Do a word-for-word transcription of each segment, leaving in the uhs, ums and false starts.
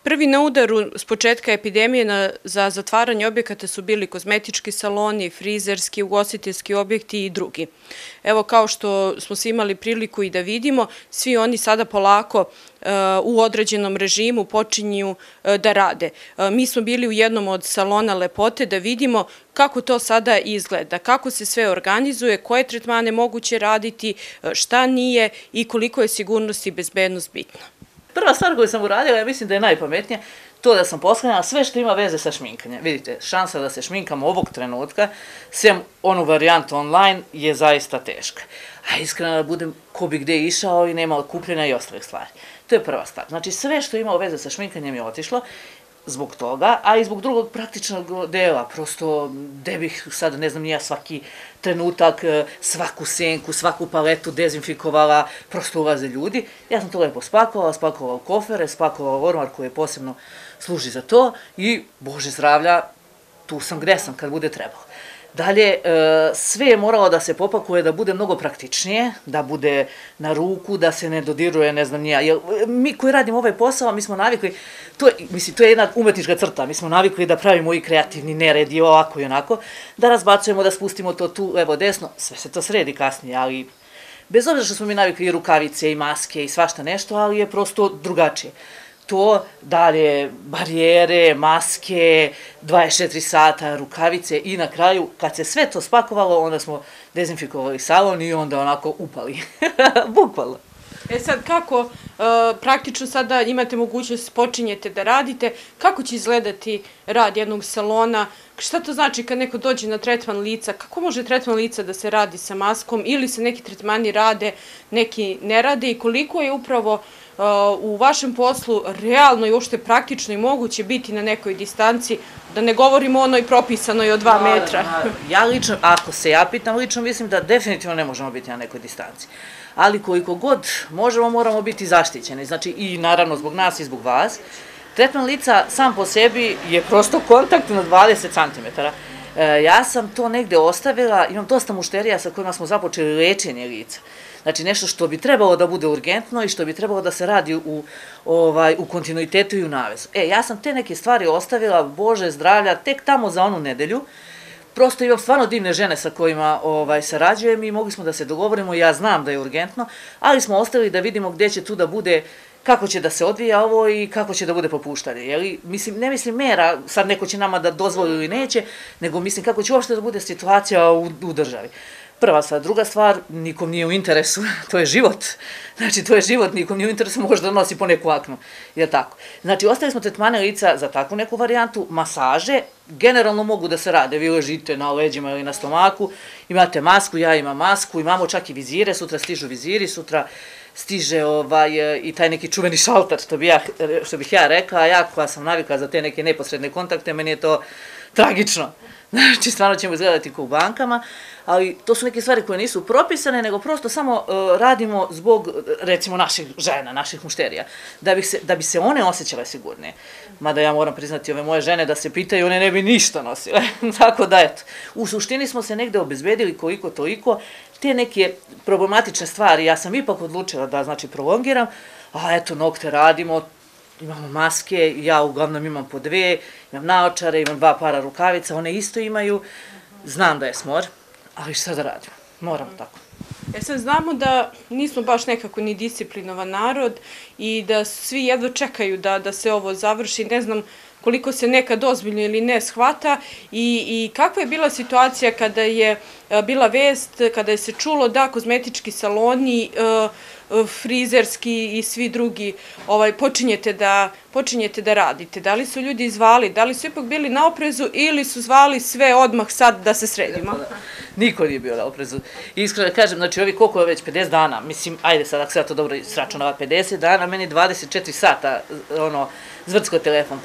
Prvi na udaru s početka epidemije za zatvaranje objekata su bili kozmetički saloni, frizerski, ugostiteljski objekti i drugi. Evo, kao što smo svi imali priliku i da vidimo, svi oni sada polako u određenom režimu počinju da rade. Mi smo bili u jednom od salona lepote da vidimo kako to sada izgleda, kako se sve organizuje, koje tretmane moguće raditi, šta nije i koliko je sigurnost i bezbednost bitna. Prva stvar koju sam uradila, ja mislim da je najpametnija, to da sam posklanjala sve što ima veze sa šminkanjem. Vidite, šansa da se šminkamo ovog trenutka, sem onu varijantu online, je zaista teška. A iskreno da budem ko bi gde išao i nema kupljenja i ostalih stvari. To je prva stvar. Znači, sve što ima veze sa šminkanjem je otišlo zbog toga, a i zbog drugog praktičnog dela. Prosto, gde bih sad, ne znam, nija svaki trenutak, svaku senku, svaku paletu dezinfikovala, prosto ulaze ljudi. Ja sam to lepo spakovala, spakovala u kofere, spakovala u ormar koji posebno služi za to i, Bože zdravlja, tu sam gde sam kad bude trebalo. Dalje, sve je moralo da se popakuje, da bude mnogo praktičnije, da bude na ruku, da se ne dodiruje, ne znam nija. Mi koji radimo ovaj posao, mi smo navikli, mislim, to je jedna umetnička crta, mi smo navikli da pravimo i kreativni nered i ovako i onako, da razbacujemo, da spustimo to tu, levo, desno, sve se to sredi kasnije, ali bez obzira što smo mi navikli i rukavice i maske i svašta nešto, ali je prosto drugačije. To, dalje, barijere, maske, dvadeset četiri sata, rukavice i na kraju, kad se sve to spakovalo, onda smo dezinfikovali salon i onda onako upali. Bukvalno. E sad, kako praktično sada imate mogućnost, počinjete da radite, kako će izgledati rad jednog salona, šta to znači kad neko dođe na tretman lica, kako može tretman lica da se radi sa maskom ili se neki tretmani rade, neki ne rade i koliko je upravo u vašem poslu realno i uopšte praktično i moguće biti na nekoj distanci, da ne govorimo o onoj propisanoj od dva metra. Ja lično, ako se ja pitam, lično mislim da definitivno ne možemo biti na nekoj distanci. Ali koliko god možemo, moramo biti zaštićeni. Znači i naravno zbog nas i zbog vas. Tretman lica sam po sebi je prosto kontakt na dvadeset centimetara. Ja sam to negde ostavila, imam dosta mušterija sa kojima smo započeli lečenje lica. Znači nešto što bi trebalo da bude urgentno i što bi trebalo da se radi u kontinuitetu i u navezu. E, ja sam te neke stvari ostavila, Bože zdravlja, tek tamo za onu nedelju. Prosto imam stvarno divne žene sa kojima sarađujem i mogli smo da se dogovorimo, ja znam da je urgentno, ali smo ostavili da vidimo gde će tu da bude, kako će da se odvija ovo i kako će da bude popuštanje. Ne mislim mera, sad neko će nama da dozvoli ili neće, nego mislim kako će uopšte da bude situacija u državi. Prva stvar. Druga stvar, nikom nije u interesu, to je život. Znači, to je život, nikom nije u interesu, može da nosi po neku aknu. Jer tako. Znači, ostavili smo tretmane lica za takvu neku varijantu, masaže, generalno mogu da se rade, vi ležite na leđima ili na stomaku, imate masku, ja imam masku, imamo čak i vizire, sutra stižu viziri, sutra stiže i taj neki čuveni šalter, što bih ja rekla, a ja koja sam navikla za te neke neposredne kontakte, meni je to tragično. Znači, stvarno ćemo izgledati kao u bankama, ali to su neke stvari koje nisu propisane, nego prosto samo radimo zbog, recimo, naših žena, naših mušterija, da bi se one osjećale sigurnije. Mada ja moram priznati ove moje žene da se pitaju, one ne bi ništa nosile. Tako da, eto, u suštini smo se negde obezbedili koliko toliko, te neke problematične stvari, ja sam ipak odlučila da, znači, prolongiram, a eto, nokte radimo, imamo maske, ja uglavnom imam po dve, imam naočare, imam dva para rukavica, one isto imaju, znam da je smor, ali šta da radimo, moramo tako. E sad znamo da nismo baš nekako ni disciplinovan narod i da svi jedva čekaju da se ovo završi, ne znam koliko se nekad ozbiljno ili ne shvata i kakva je bila situacija kada je bila vest, kada je se čulo da kozmetički saloni, frizerski i svi drugi počinjete da radite. Da li su ljudi zvali, da li su ipak bili na oprezu ili su zvali sve odmah sad da se sredimo? Niko nije bio na oprezu. Iskreno da kažem, znači ovi koliko je već pedeset dana, mislim, ajde sad ako se ja to dobro sračunava, pedeset dana, meni dvadeset četiri sata, ono, zvrcko telefon. Pa je bila ona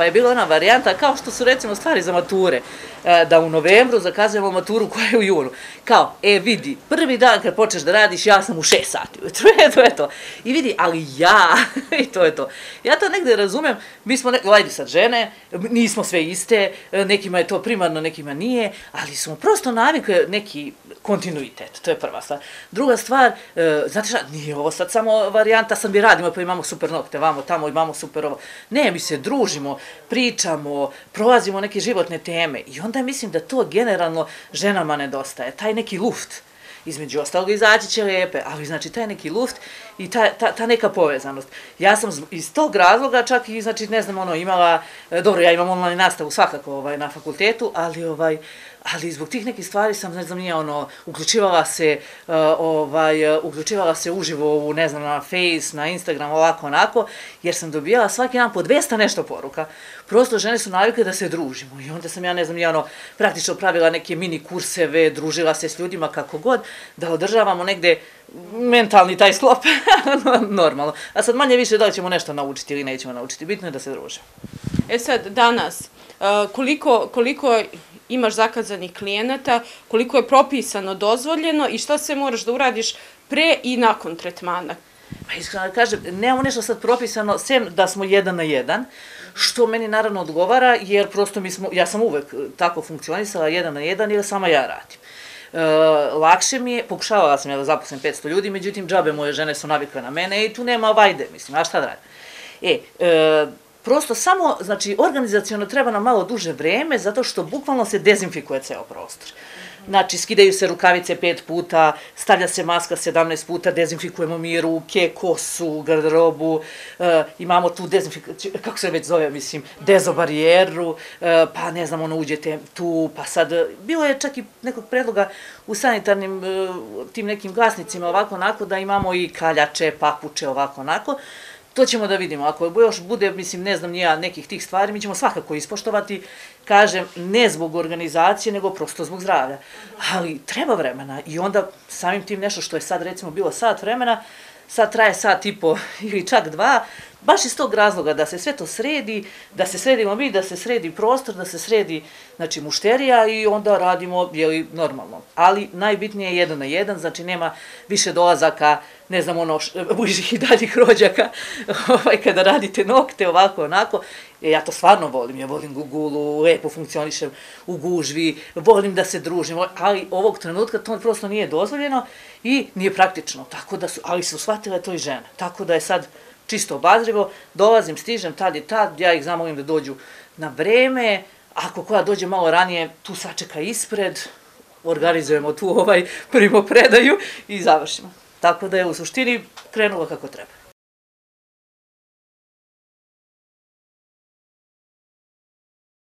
varijanta, kao što su recimo stvari za mature, da u novembru zakazujemo maturu koja je u junu. Kao, e vidi, prvi dan kad počneš da radiš, ja sam u šest sati ujutru, to je to. I vidi, ali ja, i to je to. Ja to negde razumem, mi smo, ajde sad žene, nismo sve iste, nekima je to primarno, nekima nije, ali smo prosto navikli neki kontinuitet, to je prva stvar. Druga stvar, znate šta, nije ovo sad samo varijanta, sad mi radimo pa imamo super nokte, vamo, tamo imamo super ovo. Ne, mi se družimo, pričamo, prolazimo neke životne teme i onda mislim da to generalno ženama nedostaje, taj neki luft. Između ostalog izaći će lijepe, ali znači taj neki luft i ta, ta, ta neka povezanost. Ja sam iz tog razloga čak i, znači, ne znam, ono, imala, dobro, ja imam online nastavu svakako ovaj, na fakultetu, ali ovaj, ali zbog tih nekih stvari sam, ne znam, nije ono, uključivala se, uh, ovaj, uključivala se uživo u, ne znam, na Face, na Instagram, ovako, onako, jer sam dobijala svaki dan po dvesta nešto poruka. Prosto žene su navikle da se družimo i onda sam ja, ne znam, nije ono, praktično pravila neke mini kurseve, družila se s ljudima kako god, da održavamo negde mentalni taj sklop, normalno. A sad manje više da li ćemo nešto naučiti ili nećemo naučiti, bitno je da se družimo. E sad, danas, koliko, koliko imaš zakazanih klijenata, koliko je propisano, dozvoljeno i šta sve moraš da uradiš pre i nakon tretmana? Pa iskreno da kažem, nemamo nešto sad propisano, sem da smo jedan na jedan, što meni naravno odgovara, jer prosto mi smo, ja sam uvek tako funkcionisala, jedan na jedan, jer sama ja radim. E, lakše mi je, pokušavala sam ja da zaposlim petsto ljudi, međutim džabe moje žene su navikle na mene i tu nema vajde, mislim, a šta da radim? E, e, prosto samo, znači, organizacijono treba nam malo duže vreme, zato što bukvalno se dezinfikuje ceo prostor. Znači, skidaju se rukavice pet puta, stavlja se maska sedamnaest puta, dezinfikujemo mi ruke, kosu, garderobu, e, imamo tu dezinfikaciju, kako se već zove, mislim, dezobarijeru, e, pa ne znam, ono, uđete tu, pa sad, bilo je čak i nekog predloga u sanitarnim e, tim nekim glasnicima, ovako, onako, da imamo i kaljače, papuče, ovako, onako. To ćemo da vidimo, ako još bude, mislim, ne znam nija nekih tih stvari, mi ćemo svakako ispoštovati, kažem, ne zbog organizacije, nego prosto zbog zdravlja. Ali treba vremena i onda samim tim nešto što je sad recimo bilo sat vremena, sad traje sat i po ili čak dva, baš iz tog razloga da se sve to sredi, da se sredimo mi, da se sredi prostor, da se sredi, znači, mušterija i onda radimo, jeli, normalno. Ali najbitnije je jedan na jedan, znači nema više dolazaka, ne znam, ono, bližih i daljih rođaka, ovaj, kada radite nokte, ovako, onako. Ja to stvarno volim, ja volim Gugulu, lepo funkcionišem u gužvi, volim da se družim, ali ovog trenutka to prosto nije dozvoljeno i nije praktično, tako da su, ali su shvatile to i žene, tako da je sad čisto obazrivo, dolazim, stižem tad i tad, ja ih zamolim da dođu na vreme, ako koja dođe malo ranije, tu sačeka ispred, organizujemo tu ovaj primopredaju i završimo. Tako da je u suštini krenulo kako treba.